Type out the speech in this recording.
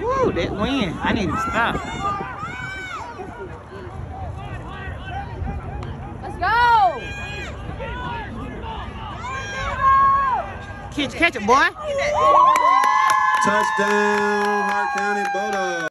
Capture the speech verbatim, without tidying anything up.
Woo, that wind. I need to stop. Let's go. Catch, catch it, boy. Touchdown, Hart County Bulldogs.